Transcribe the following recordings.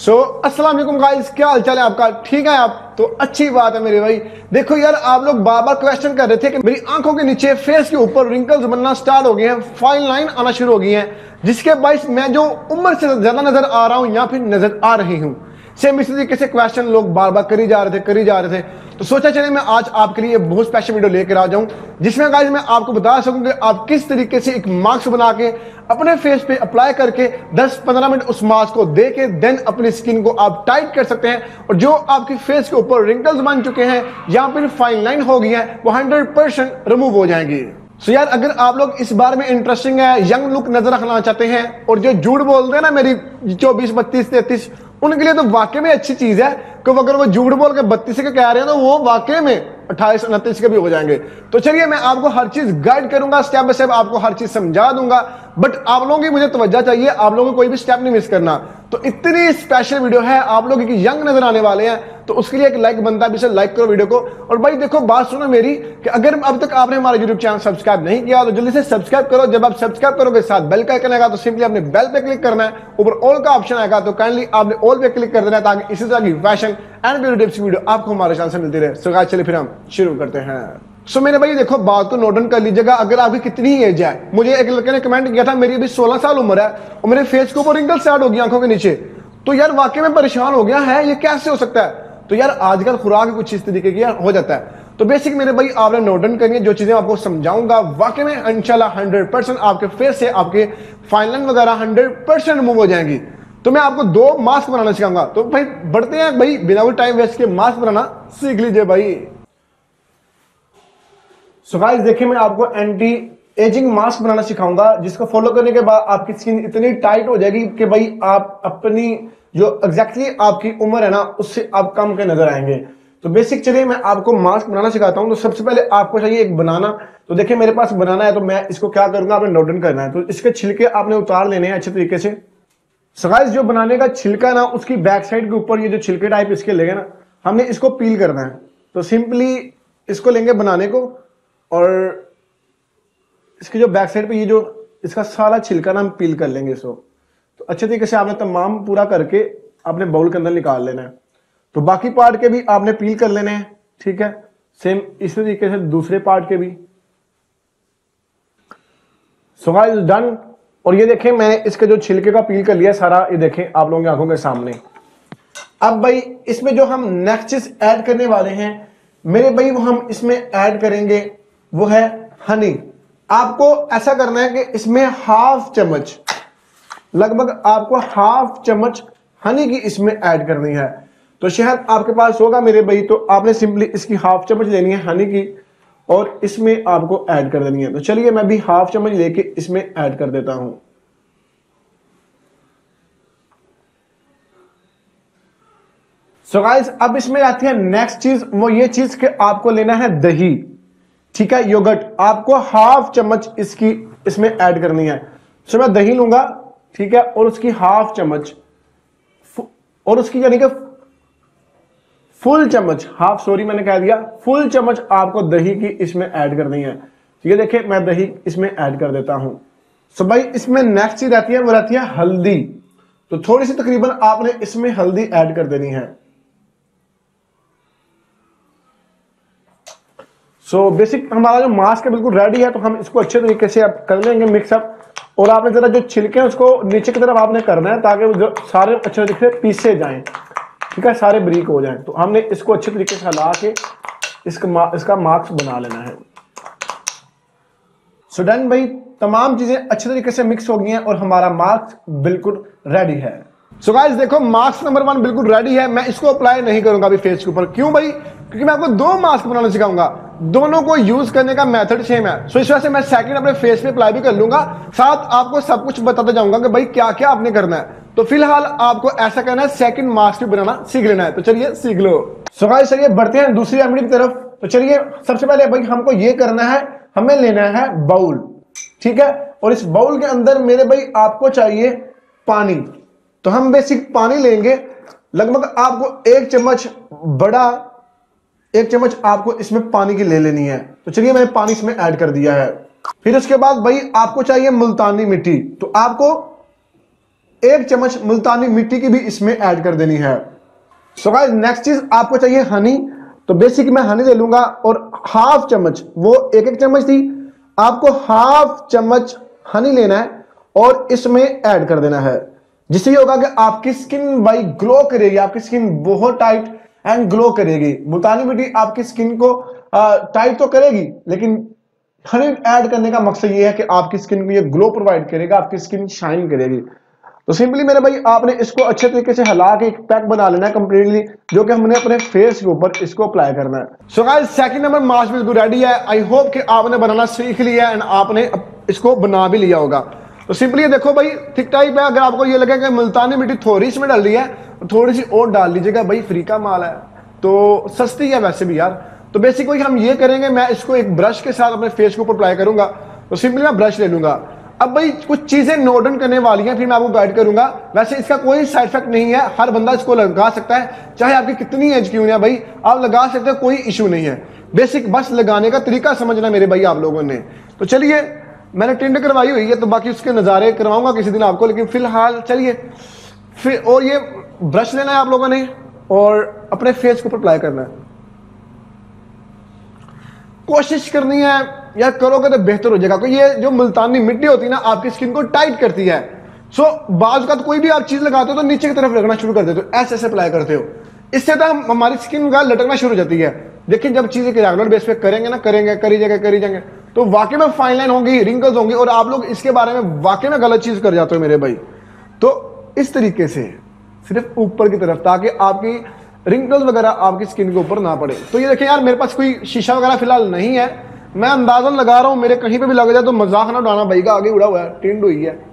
अस्सलाम वालेकुम गाइस, क्या हाल चाल है आपका? ठीक है आप? तो अच्छी बात है मेरे भाई। देखो यार, आप लोग बार बार क्वेश्चन कर रहे थे कि मेरी आंखों के नीचे फेस के ऊपर रिंकल्स बनना स्टार्ट हो गए हैं, फाइन लाइन आना शुरू हो गई हैं, जिसके बाइस मैं जो उम्र से ज्यादा नजर आ रहा हूं या फिर नजर आ रही हूं। सेम इसी तरीके से क्वेश्चन लोग बार बार करी जा रहे थे। तो सोचा चले मैं आज आपके लिए बहुत स्पेशल वीडियो लेकर आ जाऊं, जिसमें गाइस मैं आपको बता सकूं कि आप किस तरीके से एक मास्क बना के अपने फेस पे अप्लाई करके 10-15 मिनट उस मास्क को दे के देन अपनी स्किन को आप टाइट कर सकते हैं, और जो आपकी फेस के ऊपर रिंकल्स बन चुके हैं या फिर फाइन लाइन हो गई है वो 100% रिमूव हो जाएंगी। सो यार, अगर आप लोग इस बारे में इंटरेस्टिंग है, यंग लुक नजर रखना चाहते हैं और जो झूठ बोलते हैं ना मेरी 24, 32, 33, उनके लिए तो वाकई में अच्छी चीज है कि अगर वो झूठ बोल के 32 के कह रहे हैं तो वो वाकई में 28, 29 के भी हो जाएंगे। तो चलिए मैं आपको हर चीज गाइड करूंगा, स्टेप बाय स्टेप आपको हर चीज समझा दूंगा, बट आप लोगों की मुझे तवज्जो चाहिए, आप लोगों को कोई भी स्टेप नहीं मिस करना। तो इतनी स्पेशल वीडियो है, आप लोग यंग नजर आने वाले हैं, तो उसके लिए एक लाइक बनता है, इसे लाइक करो वीडियो को। और भाई देखो, बात सुनो मेरी कि अगर अब तक आपने हमारा यूट्यूब चैनल सब्सक्राइब नहीं किया तो जल्दी से सब्सक्राइब करो। जब आप सब्सक्राइब करोगे साथ बेल का आइकन आएगा तो सिंपली आपने बेल पे क्लिक करना है, ऊपर ऑल का ऑप्शन आएगा तो काइंडली आपने ऑल पे क्लिक कर देना है, ताकि इसी तरह की फैशन एंड ब्यूटी टिप्स की वीडियो आपको हमारे चैनल से मिलती रहे। सो गाइस चलिए फिर हम शुरू करते हैं। सो मेरे भाई देखो, बात को नोट डाउन कर लीजिएगा। अगर आपकी कितनी एज है, मुझे एक लड़के ने कमेंट किया था मेरी अभी 16 साल उम्र है और मेरे फेस के ऊपर रिंकल स्टार्ट हो गई आंखों के नीचे, तो यार वाकई में परेशान हो गया है, ये कैसे हो सकता है? तो यार आजकल खुराक कुछ इस तरीके की हो जाता है। तो बेसिक मेरे भाई आपने नोट डाउन करनी है, जो चीजें आपको समझाऊंगा वाकई में इंशाल्लाह 100% आपके फेस से आपके फाइन लाइन वगैरह 100% रिमूव हो जाएंगी। तो मैं आपको 2 मास्क बनाना सिखाऊंगा। तो भाई बढ़ते हैं भाई, बिना कोई टाइम वेस्ट के मास्क बनाना सीख लीजिए भाई। सो गाइस देखिए, मैं आपको एंटी एजिंग मास्क बनाना सिखाऊंगा, जिसको फॉलो करने के बाद आपकी स्किन इतनी टाइट हो जाएगी कि भाई आप अपनी जो एग्जैक्टली आपकी उम्र है ना उससे आप कम के नजर आएंगे। तो बेसिक चलिए मैं आपको मास्क बनाना सिखाता हूं। तो सबसे पहले आपको चाहिए एक बनाना। तो देखिए मेरे पास बनाना है, तो मैं इसको क्या करूंगा, आपने नोट डाउन करना है। तो इसके छिलके आपने उतार लेने हैं अच्छे तरीके से। सो गाइस, जो बनाने का छिलका ना, उसकी बैक साइड के ऊपर ये जो छिलके टाइप इसके लेंगे ना, हमने इसको पील करना है। तो सिंपली इसको लेंगे बनाने को, और इसकी जो बैक साइड पे ये जो इसका सारा छिलका ना हम पील कर लेंगे इसको। तो अच्छे तरीके से आपने तमाम पूरा करके अपने बाउल के अंदर निकाल लेना है। तो बाकी पार्ट के भी आपने पील कर लेने हैं, ठीक है। सेम इसी तरीके से दूसरे पार्ट के भी। So guys done. और ये देखें, मैंने इसके जो छिलके का पील कर लिया सारा, ये देखें आप लोगों की आंखों के सामने। अब भाई इसमें जो हम नेक्स्ट चीज ऐड करने वाले हैं मेरे भाई, वो हम इसमें ऐड करेंगे वो है हनी। आपको ऐसा करना है कि इसमें हाफ चम्मच, लगभग आपको हाफ चम्मच हनी की इसमें ऐड करनी है। तो शहद आपके पास होगा मेरे भाई, तो आपने सिंपली इसकी हाफ चम्मच लेनी है हनी की, और इसमें आपको ऐड कर देनी है। तो चलिए मैं भी हाफ चम्मच लेके इसमें ऐड कर देता हूं। सो गाइस, अब इसमें आती है नेक्स्ट चीज, वो ये चीज कि आपको लेना है दही, ठीक है, योगर्ट। आपको हाफ चम्मच इसकी इसमें ऐड करनी है। सो मैं दही लूंगा, ठीक है, और उसकी हाफ चम्मच, और उसकी यानी कि फुल चम्मच, हाफ सॉरी मैंने कह दिया, फुल चम्मच आपको दही की इसमें ऐड करनी है। ठीक है, देखिए मैं दही इसमें ऐड कर देता हूं। सो भाई इसमें नेक्स्ट चीज आती है, वो रहती है हल्दी। तो थोड़ी सी तकरीबन आपने इसमें हल्दी ऐड कर देनी है। सो बेसिक हमारा जो मास्क है बिल्कुल रेडी है। तो हम इसको अच्छे तरीके से अब कर लेंगे मिक्सअप, और आपने जरा जो छिलके हैं उसको नीचे की तरफ आपने करना है, ताकि जो सारे अच्छे तरीके से पीसे जाएं, ठीक है, सारे ब्रीक हो जाएं। तो हमने इसको अच्छे तरीके से हिला के इसका मास्क बना लेना है। सो डन भाई, तमाम चीजें अच्छे तरीके से मिक्स हो गई हैं और हमारा मास्क बिल्कुल रेडी है। सो गाइस देखो, मास्क नंबर 1 बिल्कुल रेडी है। मैं इसको अप्लाई नहीं करूंगा अभी फेस के ऊपर। क्यों भाई? क्योंकि मैं आपको 2 मास्क बनाना सिखाऊंगा, दोनों को यूज करने का मेथड सेम है। सो इस वजह से मैं सेकंड अपने फेस पे अप्लाई भी कर लूंगा, साथ आपको सब कुछ बताता जाऊंगा कि भाई क्या क्या आपने करना है। तो फिलहाल आपको ऐसा करना है, सेकंड मास्क भी बनाना सीख लेना है। तो चलिए सीख लो। सो गाइस चलिए बढ़ते हैं दूसरी रेमेडी की तरफ। तो चलिए सबसे पहले भाई हमको ये करना है, हमें लेना है बाउल, ठीक है, और इस बाउल के अंदर मेरे भाई आपको चाहिए पानी। तो हम बेसिक पानी लेंगे, लगभग आपको 1 चम्मच, बड़ा 1 चम्मच आपको इसमें पानी की ले लेनी है। तो चलिए मैंने पानी इसमें ऐड कर दिया है। फिर उसके बाद भाई आपको चाहिए मुल्तानी मिट्टी। तो आपको 1 चम्मच मुल्तानी मिट्टी की भी इसमें ऐड कर देनी है। सो गाइस नेक्स्ट चीज आपको चाहिए हनी। तो बेसिक मैं हनी ले लूंगा और हाफ चम्मच, वो 1 चम्मच थी, आपको हाफ चम्मच हनी लेना है और इसमें ऐड कर देना है, जिससे ये होगा कि आपकी स्किन भाई ग्लो करेगी, आपकी स्किन बहुत टाइट एंड ग्लो करेगी। मुल्तानी मिट्टी आपकी स्किन को टाइट तो करेगी, लेकिन हनी ऐड करने का मकसद ये है कि आपकी स्किन को ये ग्लो प्रोवाइड करेगा, आपकी स्किन शाइन करेगी। तो सिंपली मेरे भाई आपने इसको अच्छे तरीके से हिला के एक पैक बना लेना है कंप्लीटली, जो कि हमने अपने फेस के ऊपर इसको अप्लाई करना है। So guys second number mask बिल्कुल रेडी है। आई होप कि आपने बनाना सीख लिया एंड आपने इसको बना भी लिया होगा। तो सिंपली देखो भाई थिक टाइप है। अगर आपको ये लगे कि मुल्तानी मिट्टी थोड़ी इसमें डाल दी है तो थोड़ी सी और डाल लीजिएगा, भाई फ्री का माल है तो सस्ती है वैसे भी यार। तो बेसिकली हम ये करेंगे, मैं इसको एक ब्रश के साथ अपने फेस के ऊपर अप्लाई करूंगा। तो सिंपली मैं ब्रश ले लूंगा। अब भाई कुछ चीजें नोट डाउन करने वाली हैं, फिर मैं आपको गाइड करूंगा। वैसे इसका कोई साइड इफेक्ट नहीं है, हर बंदा इसको लगा सकता है, चाहे आपकी कितनी एज क्यों है भाई, आप लगा सकते हो, कोई इशू नहीं है। बेसिक बस लगाने का तरीका समझना मेरे भाई आप लोगों ने। तो चलिए मैंने टिंड करवाई हुई है, तो बाकी उसके नज़ारे करवाऊंगा किसी दिन आपको, लेकिन फिलहाल चलिए फिर। और ये ब्रश लेना है आप लोगों ने और अपने फेस के ऊपर अप्लाई करना है। कोशिश करनी है यार, करोगे तो बेहतर हो जाएगा, क्योंकि ये जो मुल्तानी मिट्टी होती है ना आपकी स्किन को टाइट करती है। सो बाज का तो कोई भी आप चीज लगाते हो तो नीचे की तरफ रखना शुरू कर देते हो, ऐसे ऐसे अप्लाई करते हो, इससे तो हमारी स्किन का लटकना शुरू हो जाती है। देखिए जब चीजें रेगुलर बेस पे करेंगे ना, करेंगे करी जाएंगे तो वाकई में फाइन लाइन होंगी, रिंकल्स होंगी, और आप लोग इसके बारे में वाकई में गलत चीज कर जाते हो मेरे भाई। तो इस तरीके से सिर्फ ऊपर की तरफ, ताकि आपकी रिंकल्स वगैरह आपकी स्किन के ऊपर ना पड़े। तो ये देखिए यार, मेरे पास कोई शीशा वगैरह फिलहाल नहीं है, मैं अंदाजन लगा रहा हूं, मेरे कहीं पे भी लग जाए तो मजाक ना उड़ाना, भाई का आगे उड़ा हुआ है, टिंड हुई है।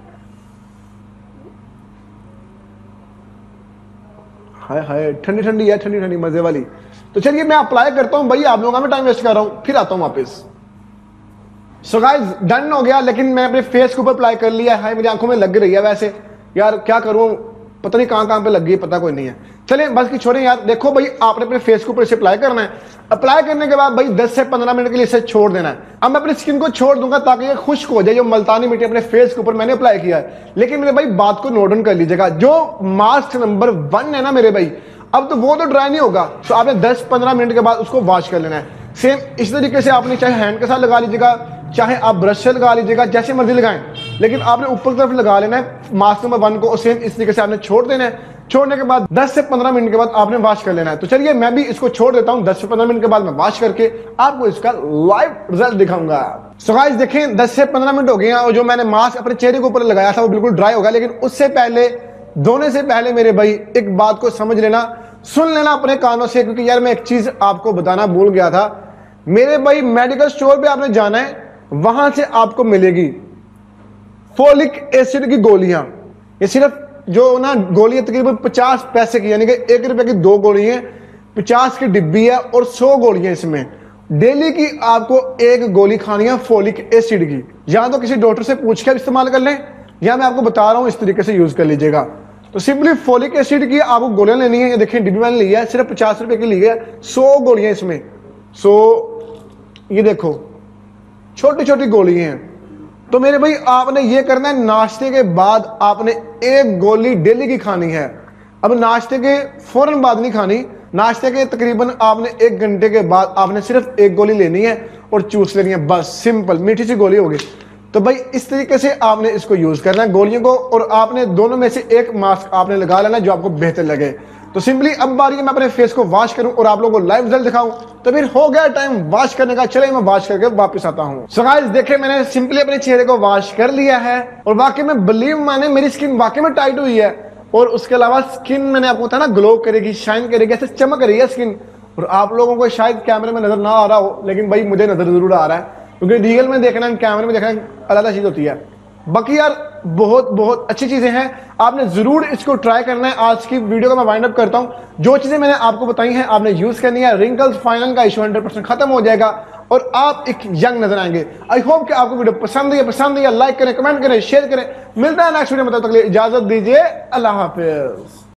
हाय हाय ठंडी ठंडी है, ठंडी ठंडी मजे वाली। तो चलिए मैं अप्लाई करता हूं भाई, आप लोगों का मैं टाइम वेस्ट कर रहा हूं, फिर आता हूं वापस। सो गाइस डन हो गया, लेकिन मैं अपने फेस के ऊपर अप्लाई कर लिया है, मेरी आंखों में लग रही है वैसे यार, क्या करूं पता नहीं कहां पे लग गई, पता कोई नहीं है। चलिए बस की छोड़ें यार। देखो भाई आपने अपने फेस के ऊपर इसे अप्लाई करना है। अप्लाई करने के बाद भाई 10 से 15 मिनट के लिए इसे छोड़ देना है। अब मैं अपनी स्किन को छोड़ दूंगा ताकि ये खुश्क हो जाए, जो मुल्तानी मिट्टी अपने फेस के ऊपर मैंने अप्लाई किया है। लेकिन मेरे भाई बात को नोट डाउन कर लीजिएगा, जो मास्क नंबर 1 है ना मेरे भाई, अब तो वो तो ड्राई नहीं होगा, तो आपने 10-15 मिनट के बाद उसको वॉश कर लेना है। सेम इस तरीके से आपने चाहे हैंड के साथ लगा लीजिएगा, चाहे आप ब्रश से लगा लीजिएगा, जैसे मर्जी लगाएं, लेकिन आपने ऊपर की तरफ लगा लेना है मास्क नंबर 1 को, और सेम इस तरीके से आपने छोड़ देना है। छोड़ने के बाद 10 से 15 मिनट के बाद आपने वॉश कर लेना है। तो चलिए मैं भी इसको छोड़ देता हूं, 10 से 15 मिनट के बाद मैं वॉश करके आपको इसका लाइव रिजल्ट दिखाऊंगा। सो गाइस देखें 10 से 15 मिनट हो गए हैं, और जो मैंने मास्क अपने चेहरे के ऊपर लगाया था वो बिल्कुल ड्राई होगा। लेकिन उससे पहले, धोने से पहले मेरे भाई एक बात को समझ लेना, सुन लेना अपने कानों से, क्योंकि यार मैं एक चीज आपको बताना भूल गया था। मेरे भाई मेडिकल स्टोर पे आपने जाना है, वहां से आपको मिलेगी फोलिक एसिड की गोलियां। ये सिर्फ जो ना गोलियां तकरीबन 50 पैसे की, यानी कि 1 रुपए की 2 गोली है, 50 की डिब्बी है और 100 गोलियां इसमें। डेली की आपको 1 गोली खानी है फोलिक एसिड की। या तो किसी डॉक्टर से पूछ कर इस्तेमाल कर लें, या मैं आपको बता रहा हूं इस तरीके से यूज कर लीजिएगा। तो सिंपली फोलिक एसिड की आपको गोलियां लेनी है। ये देखिए डिब्बी मैंने ली है, सिर्फ 50 रुपए की ली है, 100 गोलियां इसमें। ये देखो छोटी छोटी गोलियां हैं। तो मेरे भाई आपने ये करना है, नाश्ते के बाद आपने 1 गोली डेली की खानी है। अब नाश्ते के फौरन बाद नहीं खानी, नाश्ते के तकरीबन आपने 1 घंटे के बाद आपने सिर्फ 1 गोली लेनी है और चूस लेनी है, बस सिंपल मीठी सी गोली होगी। तो भाई इस तरीके से आपने इसको यूज करना है गोलियों को, और आपने दोनों में से एक मास्क आपने लगा लेना जो आपको बेहतर लगे। तो सिंपली अब बारी है मैं अपने फेस को वॉश करूं और आप लोगों को लाइव रिजल्ट दिखाऊं। तो फिर हो गया टाइम वॉश करने का, चले मैं वॉश करके वापस आता हूं। सो गाइस देखे मैंने सिंपली अपने चेहरे को वॉश कर लिया है, और वाकई में बिलीव माने मेरी स्किन वाकई में टाइट हुई है, और उसके अलावा स्किन मैंने आपको बताया ना ग्लो करेगी, शाइन करेगी, ऐसे चमक रही है स्किन। और आप लोगों को शायद कैमरे में नजर ना आ रहा हो, लेकिन भाई मुझे नजर जरूर आ रहा है, क्योंकि रियल में देखना कैमरे में देखना अलग चीज होती है। बाकी यार बहुत बहुत अच्छी चीजें हैं, आपने जरूर इसको ट्राई करना है। आज की वीडियो को मैं वाइंड अप करता हूं। जो चीजें मैंने आपको बताई हैं आपने यूज करनी है, रिंकल्स फाइनल का इशू 100% खत्म हो जाएगा और आप एक यंग नजर आएंगे। आई होप कि आपको वीडियो पसंद है, लाइक करें, कमेंट करें, शेयर करें। मिलता है नेक्स्ट वीडियो में, तब तक के लिए इजाजत दीजिए, अल्लाह हाफिज।